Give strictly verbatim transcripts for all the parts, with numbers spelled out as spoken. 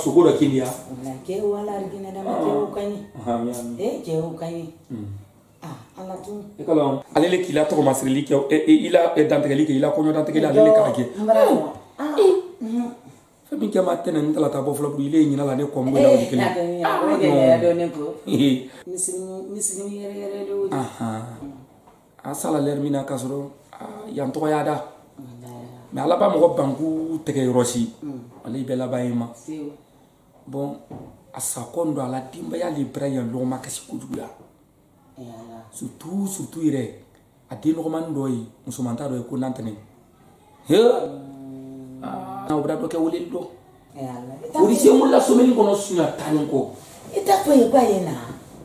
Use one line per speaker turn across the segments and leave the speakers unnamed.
sugo da kilia
na ke wala rigina da ma ke ukani
ha mi
eh ke ukani ah ala tu
e kala ale le kila to masrili ke e ila e dantegeli ke ila ko nyota tegeli ale le kake
ah
fa bin ke matene ndala ta bo flo bu ile nyina la ne ko mbo la o dikeli
ah ya do ne ko misini misini yere yere do
aha asala ler mina kasoro yan to yada mais ala ba mo banku tege rosi ali bela bayima bon asa kondo ala dimba ya libra ya lo makasi kuduya surtout surtout ire adi no man doyi musumanta do ko nantene he ah obra do ke wulil do uri se mulla someni kono sunya tanin ko
ita ko e bayena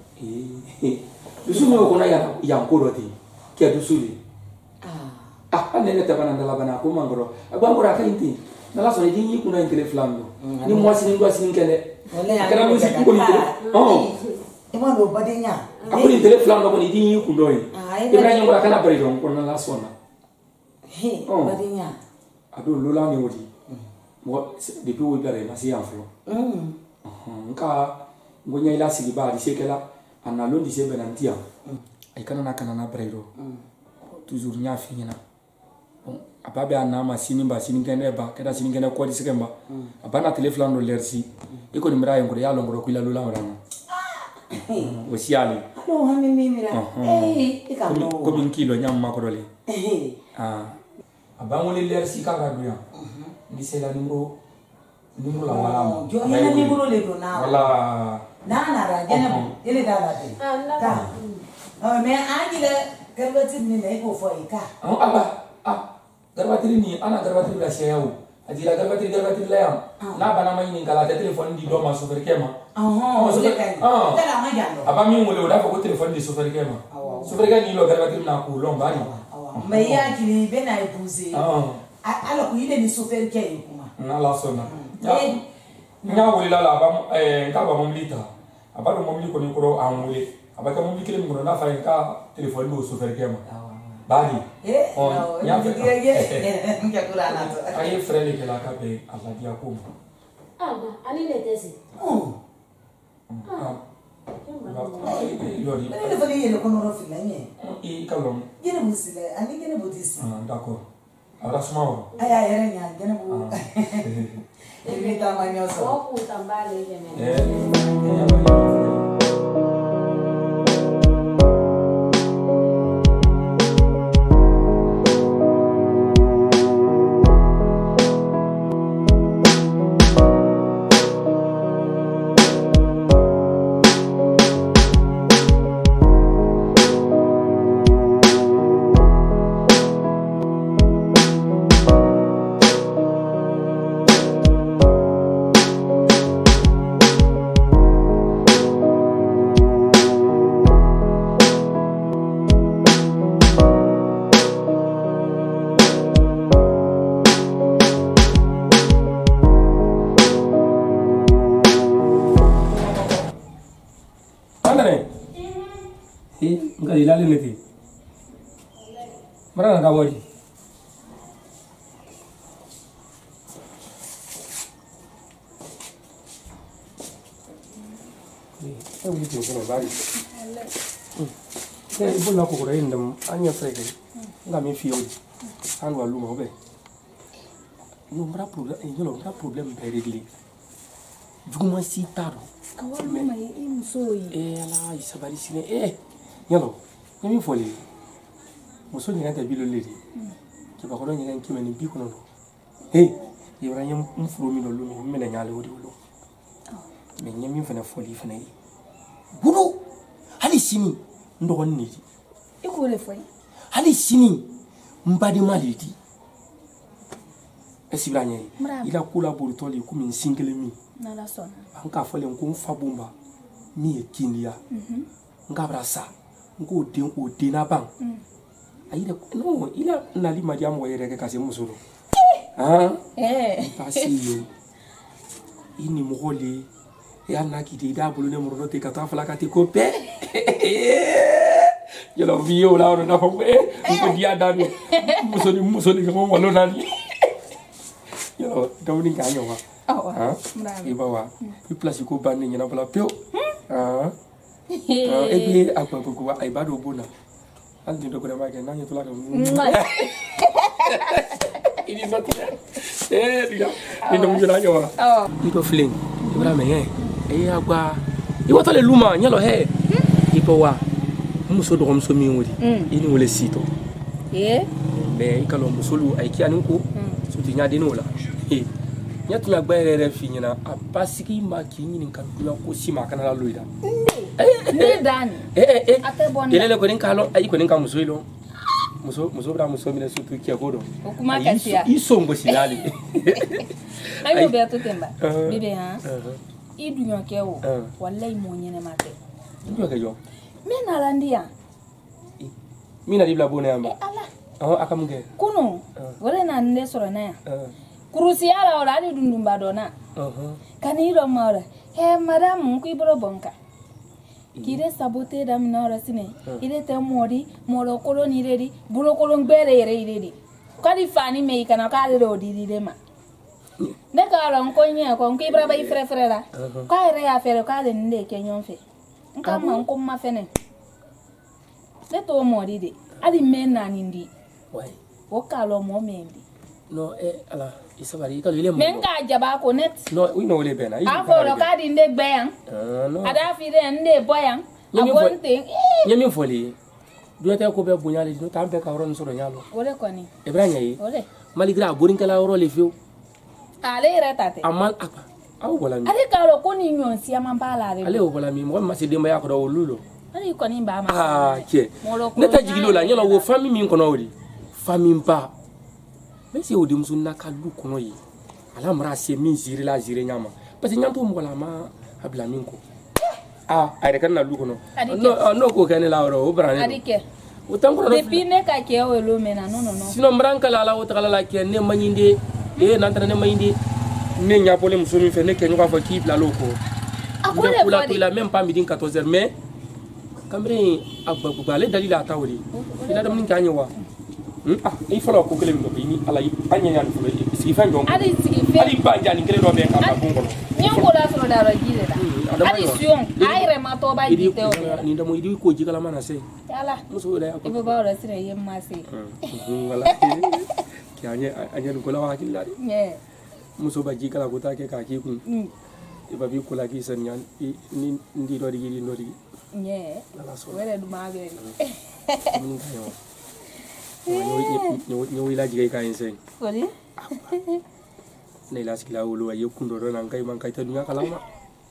eh dusu no ko na ya ya ko do ti ke dusu li ah ane ne tabana ndala bana ko mangoro abangora ka inti nala so ni dinyi kuna intele flando ni mwasi ni ngwasi ni kele akara music ko ni oh
e mo do badenya
akuri intele flando ko ni dinyi kundo yi ibrahim ngora kana bari don ko nala sona
he badenya
ado lola ni wodi mo depuis wo bare masi afro mm nka ngonya ila sigi ba di sekela analo di se benantia ay kana na kana na brero toujours nya finyina ababe anama sini ba sini kende ba keda sini kende ko disikemba abana telefone do lersi iko nimra yengoro ya longoro kuila lula orana osiali
no hami mimira eh ikano
ko bin kilo nyam makodole eh ah abango le lersi ka ga duya ndi sela numero numero la wala
jo ina numero le do na
wala
na na ra jena ile da da te ta oh me ajile garbati ni ne ko fo ika
oh aba ah garbatiri ni ana garbatiri la sheyawo ajila garbatiri garbatiri la yam na bana mai ni kala telefone di do ma so ferkema
ah so kai
ah
kala ma jando
aba mi ngole oda ko telefone di so ferkema so ferkema ni lo garbatiri na ku lo mbani
me ya jili be na ibuze
ah
ala ku ile ni so ferkema kuma
na la so na nya wole la la ba eh ka ba momlita aba do momli ko ni ko an wole aba ka momli kile mi ko na fa ka telefone do so ferkema badi
eh oh ya dia dia ngia kula na to
ay frère ke la ka be ala dia ko
ah ani le tesi
oh
ah yori
ale fa ni le kono ro fila ni
e kalom
gene musile ani gene bodisi
ah d'accord ahora sumao
aya yere nya gene bu ele ta manyoso
ko tambale gene
eh nggak dilalui nanti. Mana nak kamu di? Eh, ini tu kalau bari. Eh, ibu nak aku kurain dem, anya frega. Nggak mi fiyo. Anu alu mau be. Nombra problem, ini nombra problem beregli. Juma si taro.
Kawan mama ini musoi.
Eh, ala isabari sini. Eh, yalo. Nyami foli. Muso ni ngata bilo ledi. Ke ba kono nyen ki meni bi kono. Hey, yebra nyam mfuro mi no lumi mi na nyale wodi wolo. Me nyami fana foli fana yi. Budu. Hali sini ndo wonni di.
E ko le foi.
Hali sini mbadi malidi. Esibra nyai. Ila kula bolu toli ku min singele mi.
Na la sona.
Anka fole nko mfa bomba. Mi e kindia. Mhm. Ngabra sa. Nko de o de na bang. Mhm. Aida no ila nali madiamo yere ke kase musoro ah eh pasi ini mogoli ya naki de da bulu ne moro te kata fala kati ko pe yo lo vio la ona fa eh ko dia dani musoni musoni ko mo lo nani yo dawni ka yo wa ah iba wa i place ko ban ni na bala pio ah e bi akwa ko ai ba do bona al di do ko ma ke na ni to la ko ini not eh dia ni no mjuna nyo oh ni to fling ibra me eh e agwa i wato le luma nyalo he ipo wa muso do muso mi wodi ini wole sito eh be ikalo musolu ai ki aninku so ti nya de no la eh nya tu agba rere fi nyina apasiki ma ki nyini kan kula ko sima kana la loida
eh dan
eh eh ele le ko nin kalo ai ko nin ka muso ilo muso muso bra muso mi na so tu ki agodo
okuma kasia
iso ngo silali
ayo be to temba bibe ha idu nyoke wo wallahi mo nyene mate
ndio ke yo
mena landia
mina dibla bone amba
ala
oh akamuge
kuno wore na nne soro na ya kurusi ala ora ni dundumba dona uh kaniro mara he madam ku ibro bonka kire sabote dam na ora sine ire te mori moro koloni redi buro kolon bere ire ire kali fani me kana ka ro di di ma ne ka ron ko nya ko ku ibra bai fre fre la ka ire ya fere ka le nde kenyon fe nka ma nko ma fene le to mori de ali mena nindi
wai
o ka lo mo mendi
no eh ala isabari ka ile mo
men ka jaba ko net
no we no le bena
a ko lo ka di nde gbeyan
no
ada fi de nde boyan abonte
nyami foli do ta ko be bunyale no tambe ka ron soro nyalo
ole ko ni
ibrahima yi
ole
maligra borin kala ro le fiu
ale retate
amal apa aw wala mi
ale ka lo ko ni nyon si amambala re
ale wala mi mo ma se demba ya ko do lulo
ale ko ni ba ma
ah ke neta jigilo la nyalo wo fami mi kono wori fami mpa mais o dem sunna kalu kono yi ala mara se min zire la zire nyama parce que nyampo mo la ma abla min ko ah ay kan na lu kono no no ko kan la ro o brane
adike
o tango no
depuis ne ka ke o lo mena no no no
sino mbranka la la o tagala la ke ne manyinde e na tane manyinde ne nya pole musumi fe ne ke nywa fa ki la loko
akole
la la même pas midi quatorze heures mais kamre abba ko bale dalila tawri ina dam nin kanyi wa ah il faut ko kele mi ni ala yi anya nya ko si fa ndon
ali sigi fe
ali banja ni kele do be ka ba bongo
nyongo la so da rajile da ali sion ayre ma to ba dite o
ni ndamo idi ko jikala mana se
yala
muso da ko
ibo ba ora sire yem ma se
wala ki anya anya ko la wa hakilla
ye
muso ba jikala ko ta ke ka ki kun iba bi ko la ki san nyan ni ndi do di di no di
ye wele du ma be
Nyo nyo ila jigai kain sen.
Kodi?
Ne la skila ulu ayo kundo do nang kai mang kai tadunya kalama.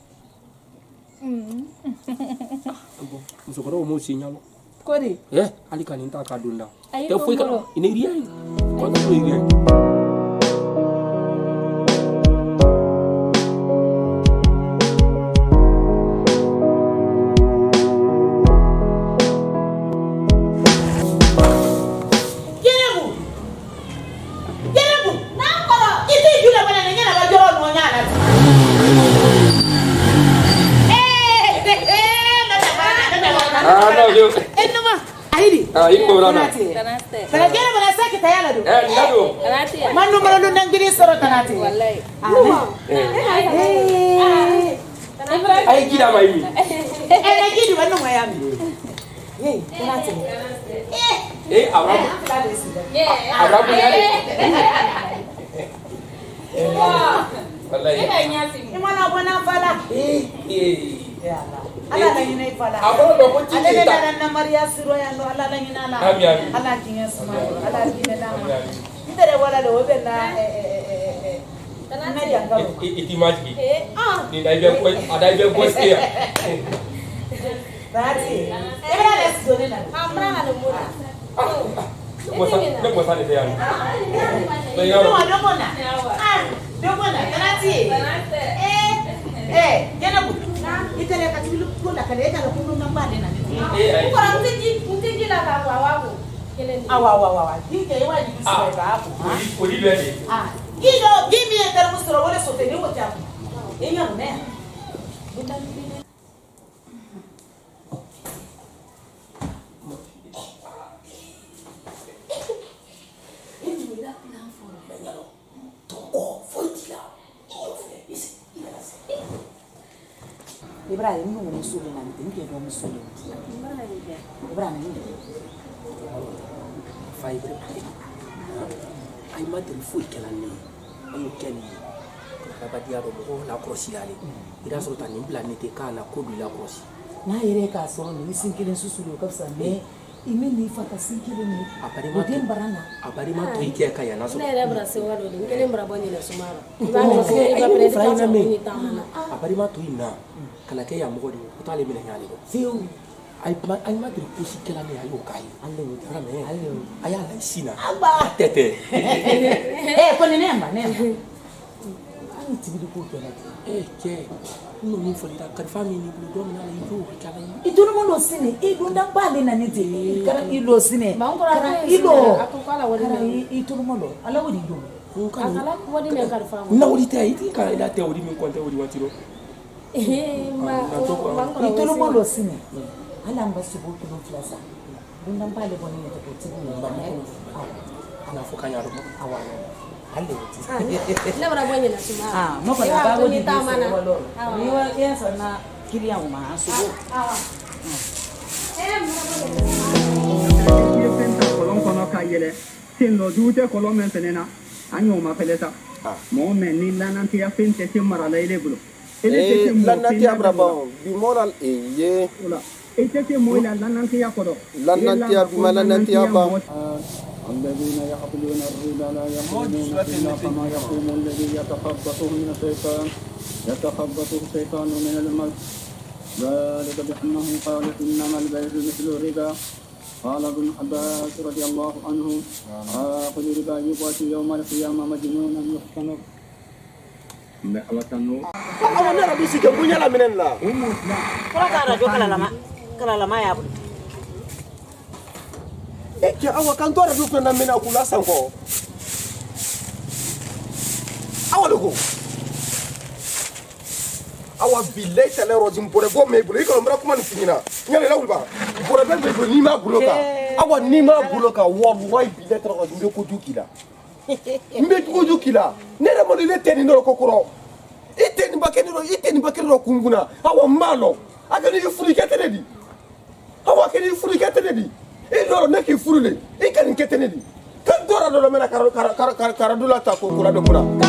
Mm.
Muso koro mo sinya lo.
Kodi?
Eh, ali kanin ta kadunda.
Te
foi ka ini ria. Ko ta foi ria. Ah, ini berapa?
Tanate. Tanate mana sakit ya ladu?
Eh, ladu.
Tanate.
Manu manu nang gini soro tanate.
Wallahi.
Eh.
Ai gida mai mi.
Eh, na gidi wannan wayami. Eh, tanate. Eh.
Eh, Abraham. Abraham ya deh.
Wah.
Wallahi.
Ina nyasi.
Imana bona fala. Eh.
Eh.
Ya Allah. Ala la yina ifala.
Abro do ko
Ala
tiki
la
ta.
na Maria siro ya no ala la yina la.
Ami ami.
Ala kinya suma. Ala kinya na. Ndere wala do be na eh eh eh. Na ya ngalo.
Iti maji.
Eh ah.
Ni dai be ko ada be ko skia.
Berarti. Era la sone na.
Amra halo mura.
Bosa, ne bosa ni dia.
No, no mona. Ah, no mona. Berarti. Eh. Eh, jana bu. Itale ka tilu ko la kale ta ko no namba de na.
Eh,
Ko ran tiji tiji la ka wa wa ko.
Awa wa wa wa. Dike wa di sura ka hapo.
ko di be ni.
Ah. Gido, give me a termosro wala sote ni mo chapo. Eh, ya ne.
Toko foi tila.
Ibrahim no musulu na ndinge do musulu. Ibrahim ni.
Fibre. Ay madel fu kelani. Ayo keli. Kaba diaro mo la crosi ale. Ira so tani planete kala ko bi la crosi.
Na ire ka so ni sinkile susulu kabisa me imi ni fata sinkile ni.
Apari ma
dem barana.
Apari ma to ike ka yana so.
Ne re bra se wado ni kele mbra boni le sumara.
Iba no se iba pre ka so ni tamana. Apari ma to ina. Kala ke ya mo ko di ko tale mi le nyale ko.
Fiu.
Ay ma ay ma dir kusi kelani ayo kai.
Alle
Ara me.
alle.
Aya la sina.
Aba.
Tete.
Eh, ko ni nemba nemba. Ani tibidu ko kena.
Eh, ke. No mi folita karfa mi ni bulu dom na la ido kala.
Idunu mo lo sine, idunda bale na nite. Kara ilo sine.
Ba ngora
Kara ilo.
akukala wadi
Kara
ne.
idunu mo lo. Ala wadi do.
Akala wadi ne karfa mo.
Na wodi tay ti ka ida te wodi mi konte wodi watiro.
Eh ma ba ngora
Idunu mo lo sine. Ala mbasi bo kuno flasa. Dunda bale boni ne to tibu mba mo.
Ana fokanya ro.
Awala. Alle wadi.
Ne bra boni le sumara.
Ah, mo ko na ba wadi
tamana.
Ni wa yensa na kilian ma asubo.
Awa. Eh mo
Ye penta kolon kono ka yele tin no dute kolon men tenena anyo ma peleta mo men ni lananti ya fente te mara la ile bulo
eh lananti abraba bi moral e ye
wala e te te mo la lananti ya kodo
lananti ya bi malananti ya ba
الذين يقبلون الربا لا يقومون إلا كما يقوم الذي يتخبطه من الشيطان يتخبطه الشيطان من المس ذلك بأنهم قالوا إنما البيع مثل الربا قال ابن عباس رضي الله عنه آخذ ربا يبعث يوم القيامة مجنونا يحكم بحوة
awana rabisi ke bunya la minen la
Kala kara jo kala lama. Kala lama ya.
e ke awa kan to rabi ko na mena kula sanko awa lugo awa billahi tale rojim pore go me bulo ko mbra kuma ni fingina nyale la ulba pore ben be ni ma bulo ka awa ni ma bulo ka wallahi billahi tale rojim be ko jukila mbe ko jukila ne re mo le teni no ko koro iteni bakeni ro iteni bakeni ro kunguna awa malo aga ni furi ketene di awa ke ni furi ketene di e doro ne ki furi le e kan ketene di kan doro do mena kara kara kara kara dula ta ko kura do kura